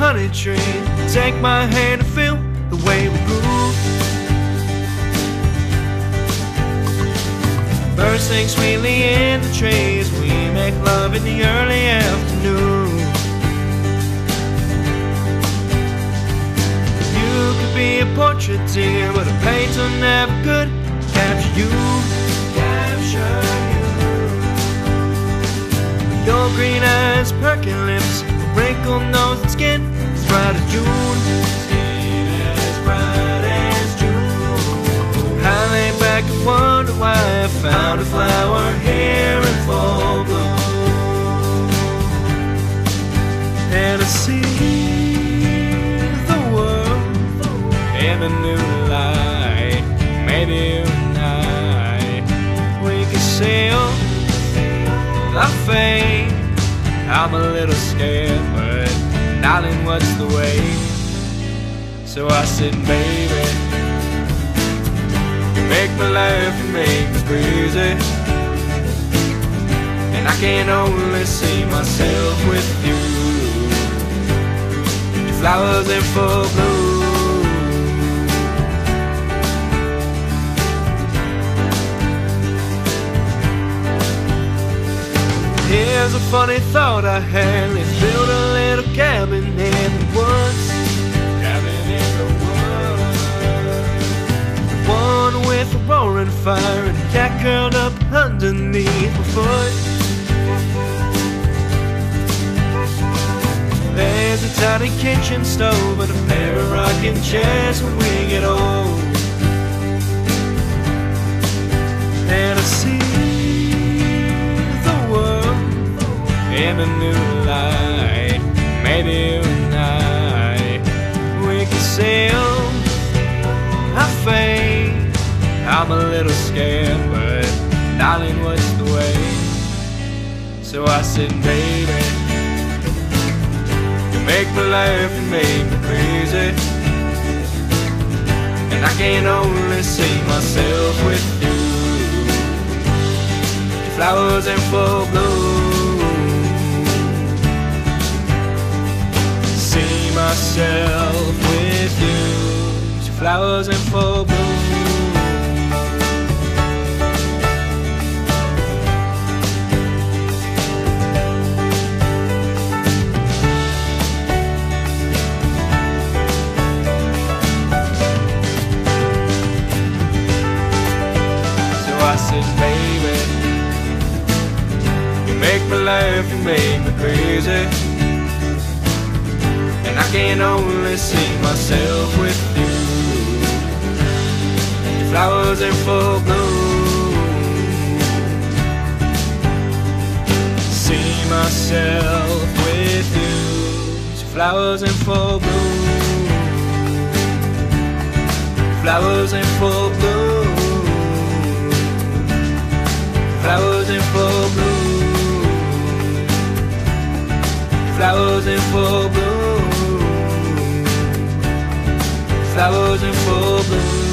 honey tree. Take my hand and feel the way we grew. Birds sing sweetly in the trees. We make love in the early afternoon. You could be a portrait, dear, but a painter never could capture you. Your green eyes, perky lips, wrinkled nose and skin as bright as June. Skin as bright as June. I lay back and wonder why I found a flower here in full bloom. And I see the world in a new light. Maybe you and I, we can sail our fate. I'm a little scared, but darling, what's the way? So I said, baby, you make me laugh, you make me crazy, and I can only see myself with you. Your flowers in full bloom. Here's a funny thought I had. Let's build a little cabin in the woods. Cabin in the woods. One with a roaring fire and a cat curled up underneath my foot. There's a tiny kitchen stove and a pair of rocking chairs when we get old. And I see in a new light. Maybe you and I, we can sail our fate. I'm a little scared, but darling, what's the way? So I said, baby, you make me laugh, you make me crazy, and I can only see myself with you. Your flowers in full bloom. Myself with you, your flowers in full bloom. So I said, baby, you make me laugh, you make me crazy, and I can only see myself with you. Your flowers in full bloom. See myself with you. Your flowers in full bloom. Flowers in full bloom. Flowers in full bloom. Flowers in full bloom. Flowers in full bloom.